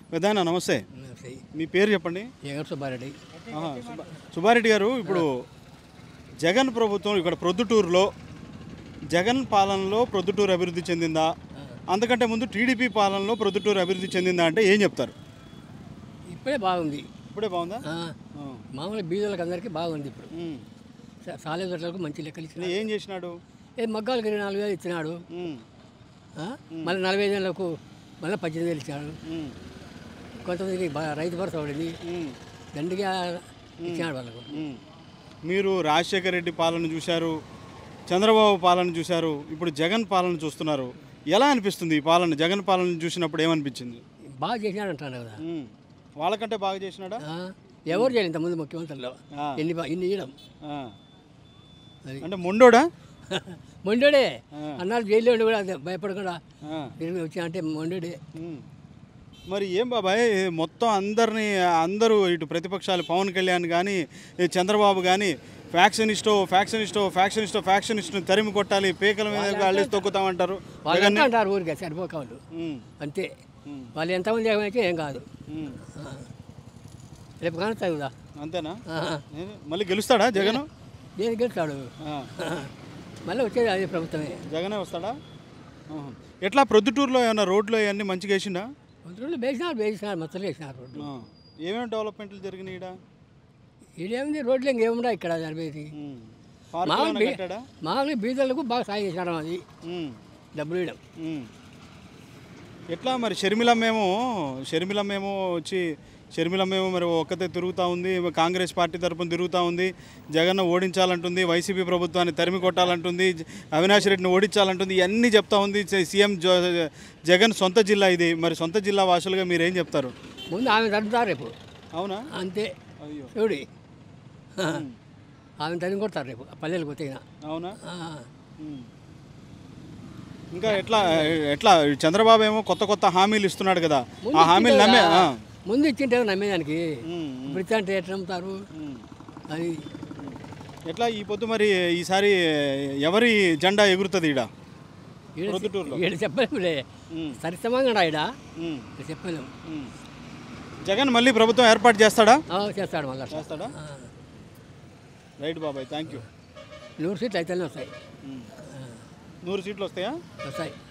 పెద్దయినా నమస్తే. మీ పేరు చెప్పండి. సుబ్బారెడ్డి. సుబ్బారెడ్డి గారు, ఇప్పుడు జగన్ ప్రభుత్వం ఇక్కడ ప్రొద్దుటూరులో జగన్ పాలనలో ప్రొద్దుటూరు అభివృద్ధి చెందిందా, అంతకంటే ముందు టీడీపీ పాలనలో ప్రొద్దుటూరు అభివృద్ధి చెందిందా అంటే ఏం చెప్తారు? ఇప్పుడే బాగుంది. ఇప్పుడే బాగుందా? మామూలు బీదలకు అందరికీ బాగుంది. ఇప్పుడు సాలేదొట్లకు మంచి లెక్కలు ఇచ్చినాడు. ఏం చేసినాడు? మగ్గాలకి 4,000 ఇచ్చినాడు. మళ్ళీ 45 ఏళ్ళకు మళ్ళీ 18,000 ఇచ్చినాడు. కొంతమందికి రైతు భరోసా పడింది, దండిగా ఇచ్చినాడు వాళ్ళకు. మీరు రాజశేఖర రెడ్డి పాలన చూశారు, చంద్రబాబు పాలన చూశారు, ఇప్పుడు జగన్ పాలన చూస్తున్నారు. ఎలా అనిపిస్తుంది ఈ పాలన? జగన్ పాలన చూసినప్పుడు ఏమనిపించింది? బాగా చేసినాడు అంటాడు కదా. వాళ్ళకంటే బాగా చేసినాడా? ఎవరు చేయలేదు ఇంతకుముందు ముఖ్యమంత్రిలో ఇన్ని ఇవ్వడం. అంటే మొండోడా? మొండోడే అన్నాడు. జైల్లో ఉండి కూడా భయపడకుండా వచ్చి అంటే మొండోడే. మరి ఏం బాబాయ్, మొత్తం అందరూ ఇటు ప్రతిపక్షాలు పవన్ కళ్యాణ్ కానీ చంద్రబాబు కానీ ఫ్యాక్షనిస్టో తరిమి కొట్టాలి, పేకల మీద అల్లేసి తొక్కుతామంటారు. వాళ్ళు అంటారు ఊరికే సరిపోకాళ్ళు అంతే. వాళ్ళు ఎంతమంది ఏమైతే ఏం కాదు. రేపు కానుతాయి కదా. అంతేనా? మళ్ళీ గెలుస్తాడా జగన్? దేని గెలుస్తాడు? మళ్ళీ వచ్చేది అదే ప్రభుత్వమే. జగనే వస్తాడా? ఎట్లా ప్రొద్దుటూరులో ఏమన్నా రోడ్లు అవన్నీ మంచిగా వేసిండా? రోడ్లు వేసినారు మొత్తం వేసినారు రోడ్లు. ఏమేమి డెవలప్మెంట్లు జరిగినాయి? ఈడేముంది, రోడ్లు ఇంకేముండా ఇక్కడ జరిపేది. మామూలు బీదలకు బాగా సాయం చేసినాడు. అది డబ్బులు ఇవ్వడం. ఎట్లా మరి షర్మిలమ్మేమో మరి ఒక్కతే తిరుగుతూ ఉంది, కాంగ్రెస్ పార్టీ తరఫున తిరుగుతూ ఉంది, జగన్ను ఓడించాలంటుంది, వైసీపీ ప్రభుత్వాన్ని తరిమి కొట్టాలంటుంది, అవినాష్ రెడ్డిని ఓడించాలంటుంది, ఇవన్నీ చెప్తా ఉంది. సీఎం జగన్ సొంత జిల్లా ఇది. మరి సొంత జిల్లా వాసులుగా మీరేం చెప్తారు? ముందు ఆమె తరుగుతారు రేపు. అవునా? అంతే. చూడి ఆమె తరిమి కొడతారు రేపు పల్లెలకు పోతే. అవునా? ఇంకా ఎట్లా చంద్రబాబు ఏమో కొత్త హామీలు ఇస్తున్నాడు కదా, ఆ హామీలు నమ్మే ముందు ఇచ్చింటే నమ్మేదానికి. ఇప్పుడు ఇచ్చా అంటే ఎట్లా నమ్ముతారు? అది ఎట్లా ఈ పొద్దు మరి ఈసారి ఎవరి జెండా ఎగురుతుంది ఈడ చెప్పలేములే. సరిసమంగా ఈడ చెప్పలేము. జగన్ మళ్ళీ ప్రభుత్వం ఏర్పాటు చేస్తాడా? చేస్తాడు. మళ్ళీ చేస్తాడా? రైట్ బాబాయ్, థ్యాంక్ యూ. 100 సీట్లు అయితేనే వస్తాయి. 100 సీట్లు వస్తాయా? వస్తాయి.